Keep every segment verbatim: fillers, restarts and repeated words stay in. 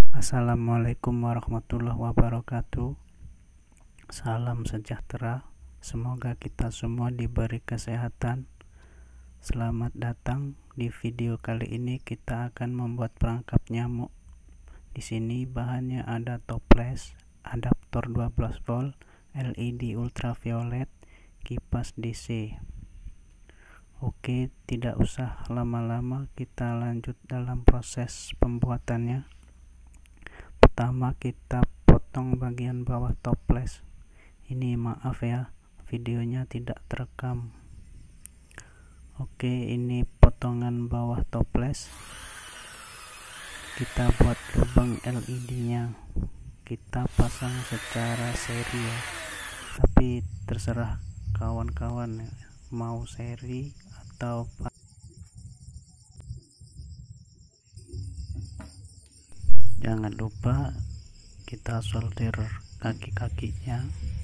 Assalamualaikum warahmatullahi wabarakatuh. Salam sejahtera. Semoga kita semua diberi kesehatan. Selamat datang di video kali ini. Kita akan membuat perangkap nyamuk. Di sini bahannya ada toples, adaptor dua belas volt, L E D ultraviolet, kipas D C. Oke, tidak usah lama-lama, kita lanjut dalam proses pembuatannya. Pertama kita potong bagian bawah toples. Ini maaf ya, videonya tidak terekam. Oke, ini potongan bawah toples. Kita buat lubang L E D nya, kita pasang secara seri ya, tapi terserah kawan-kawan ya, mau seri atau jangan lupa kita solder kaki-kakinya.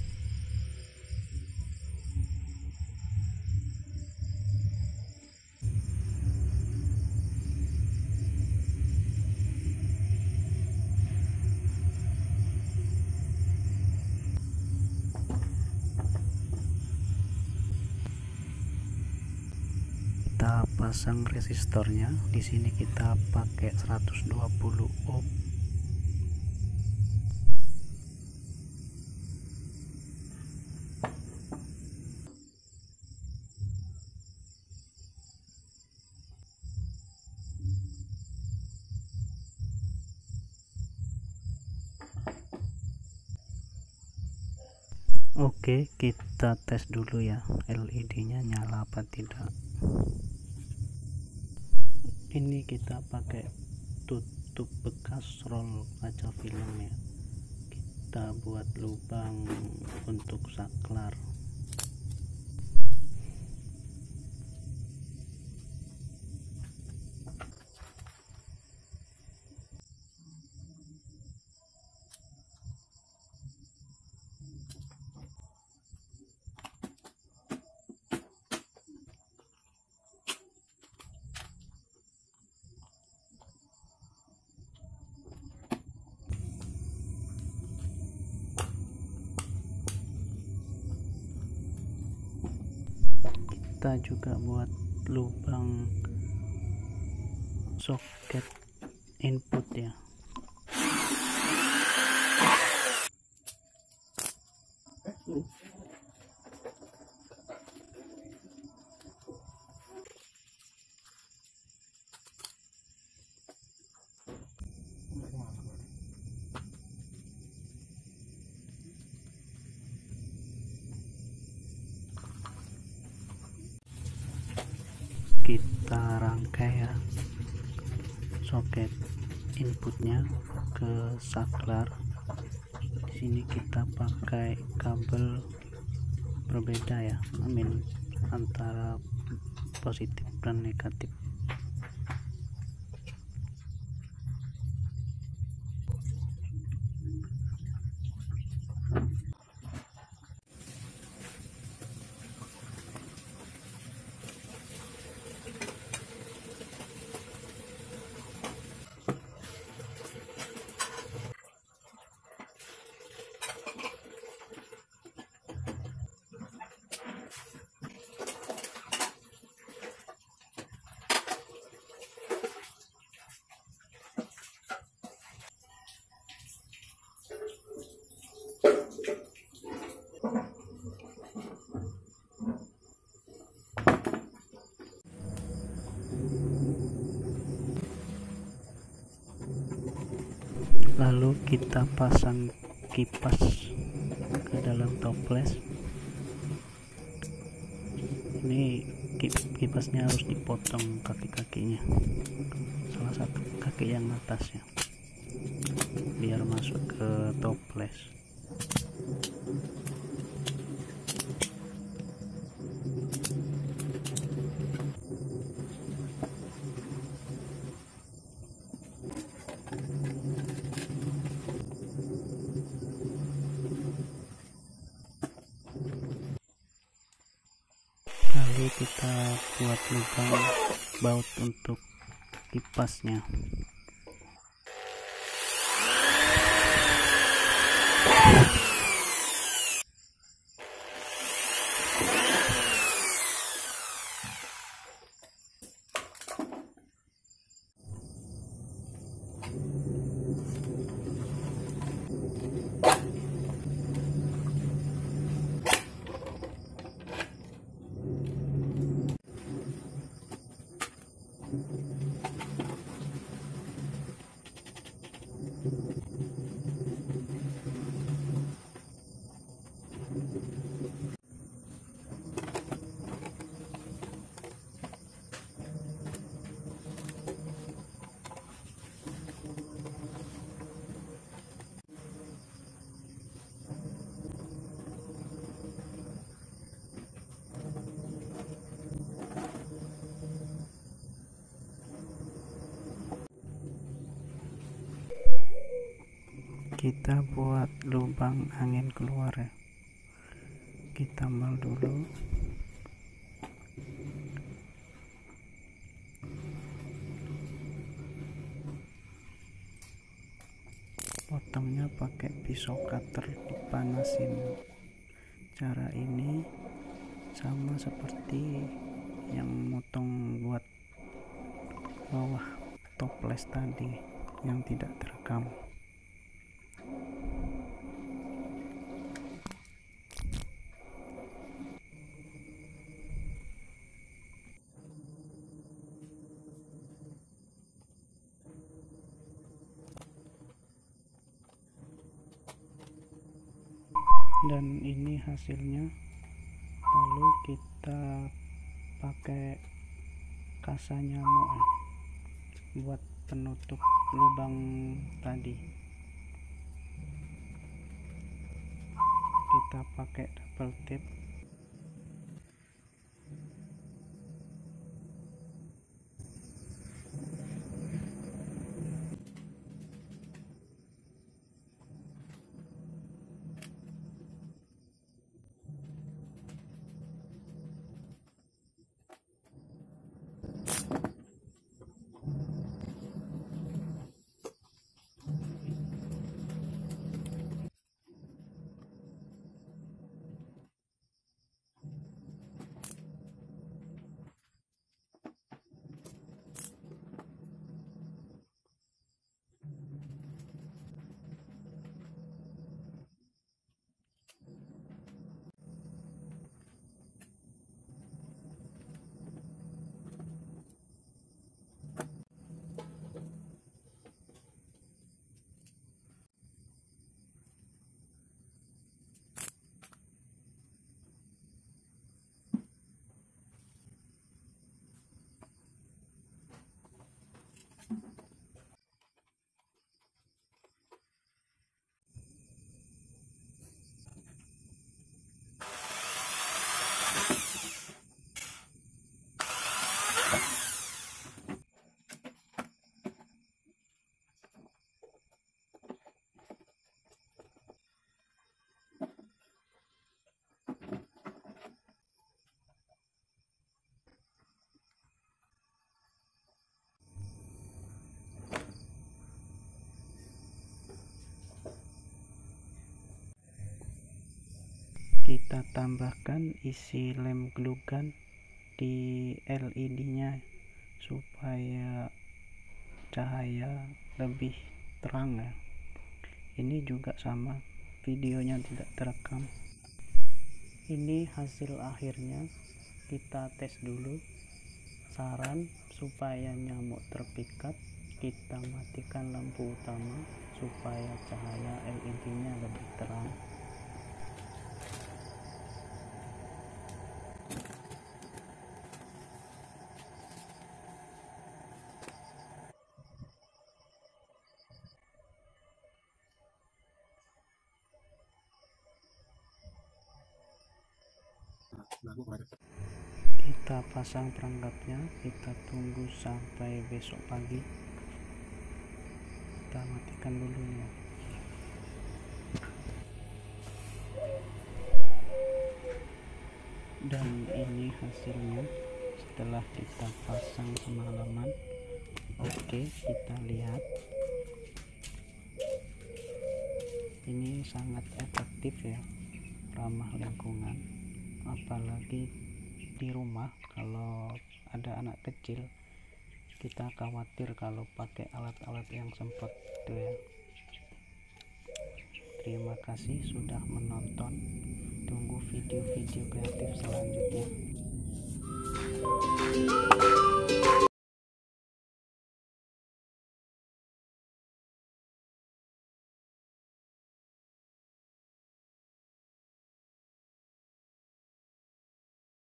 Kita pasang resistornya. Di sini kita pakai seratus dua puluh ohm. Oke, kita tes dulu ya, L E D nya nyala apa tidak. Ini kita pakai tutup bekas roll kaca film ya. Kita buat lubang untuk saklar. Kita juga buat lubang soket input ya. Kita rangkai ya soket inputnya ke saklar. Di sini kita pakai kabel berbeda ya, amin, antara positif dan negatif. Lalu kita pasang kipas ke dalam toples. Ini kipasnya harus dipotong kaki-kakinya, salah satu kaki yang atasnya, biar masuk ke toples. Lalu kita buat lubang baut untuk kipasnya. kita buat lubang angin keluar ya. Kita mal dulu. Potongnya pakai pisau cutter, dipanasin. Cara ini sama seperti yang motong buat bawah toples tadi yang tidak terekam. Dan ini hasilnya. Lalu kita pakai kasa nyamuk buat penutup lubang tadi. Kita pakai double tape. Kita tambahkan isi lem glue gun di L E D nya supaya cahaya lebih terang ya. Ini juga sama, videonya tidak terekam. Ini hasil akhirnya. Kita tes dulu. Saran supaya nyamuk terpikat, kita matikan lampu utama supaya cahaya L E D nya lebih terang. Kita pasang perangkapnya, kita tunggu sampai besok pagi. Kita matikan dulu ya. Dan ini hasilnya setelah kita pasang semalaman. Oke, kita lihat. Ini sangat efektif ya, ramah lingkungan, apalagi di rumah. Kalau ada anak kecil, kita khawatir kalau pakai alat-alat yang semprot itu ya. Terima kasih sudah menonton. Tunggu video-video kreatif selanjutnya.